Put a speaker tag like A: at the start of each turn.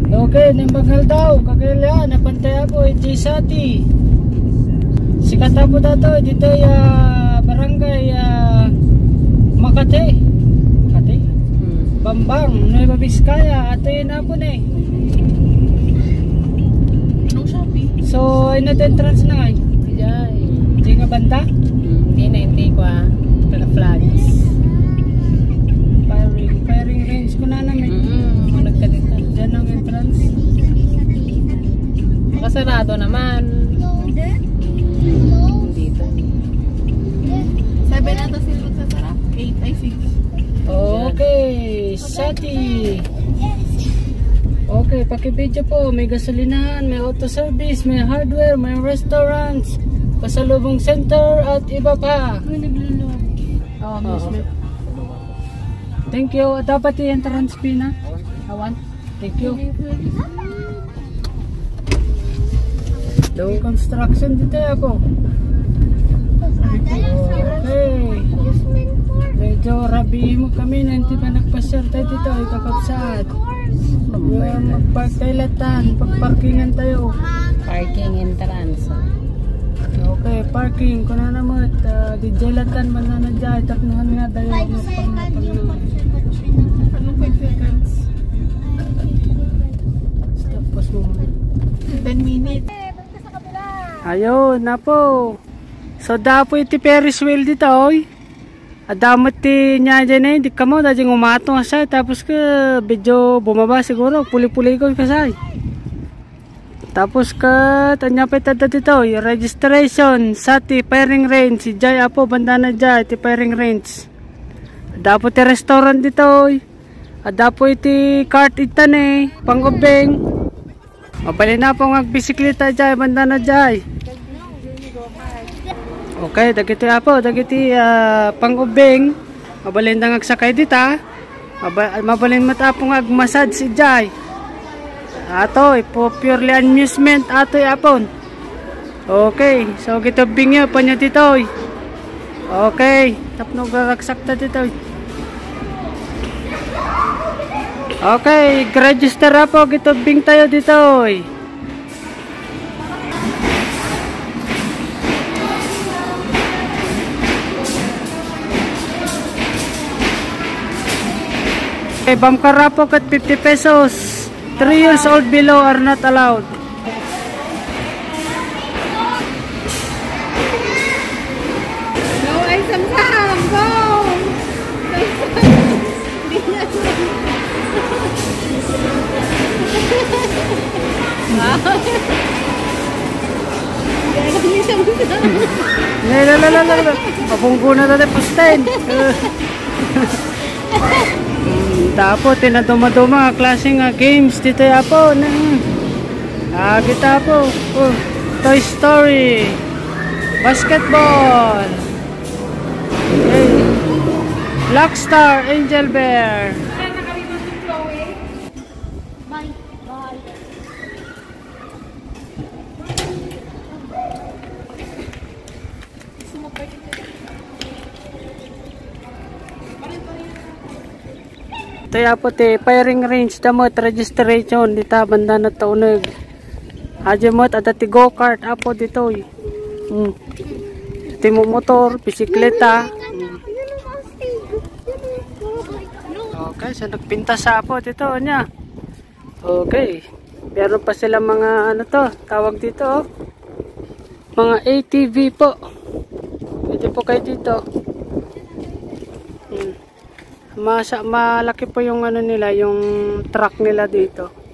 A: Okay, nimbagal daw. Kagaya napantay ako. Jisati. Sikat po dato. Dito barangay Makati. Makati? Bambang. Nueva Vizcaya. Ato yun po na eh.
B: Anong Shopee?
A: So, inat entrance na nga. Hindi nga banda?
B: Hindi ko Para flags.
A: Firing range ko na namin.
B: Nagkalitan.
A: Diyan ang entrance.
B: Makasarado naman. Dito. 7 ata sila magsasarap. 8 ay 6.
A: Okay, Sati. Okay, pakibidyo po. May gasolinahan, may auto service, may hardware, may restaurants, pasalubong center at iba pa. Thank you. Dapat i-entrance fee na. Awan. Thank you. Low construction dito ako. Okay. Medyo rabi mo kami na hindi pa nagpasyal tayo dito. Ikakapsat. Magpark tayo latan. Pagparkingan tayo.
B: Parking entrance.
A: Okay, parking. Kung na naman, DJ latan man na dyan. Taknuhan nga tayo.
B: Anong 5 seconds?
A: Stop, pause mo muna.
B: 10 minutes.
A: Ayun, na po. So, dapo iti Ferris wheel dito, oy. Adamot ti niya dyan eh. Di ka mo, dahil umatong asay. Tapos ka, video bumaba siguro. Puli-puli ko kasay. Tapos ka, tanya pa itada dito. Yung registration, Sati, firing range. Si Jai Apo, banda na Jai, ti firing range. Dapo ti restaurant dito, oy. Dapo iti cart itan eh. Pangubeng. Mabali na po ang bisikleta Jai, banda na Jai. Okay, dagiti Apo, dagiti pangubeng. Mabalin na agsakay dita. Mabalin matapong agmasad si Jai. Ato, po purely amusement ato Apon. Okay, so kita bingyo pa niya dito. Okay, tapno gagaksak ta dito. Okay, register Apo, kita bing tayo dito. Okay, bumper po kat 50 pesos. 3 years old below are not allowed.
B: Go ay samsam! Go!
A: Lala. Papungko na natin pusten. Tapos tinaduma-duma klaseng games dito po. Kita po. Toy Story. Basketball. Okay. Black Star, Angel Bear. Ito po te firing range damot registration dita banda na taunog. Ajemot ada ti go-kart apo dito. Ti motor, bisikleta. Okay, so nagpintas sa apo dito niya. Okay. Meron pa sila mga ano to, tawag dito mga ATV po. Pwede po kayo dito. Malaki po yung ano nila, yung truck nila dito.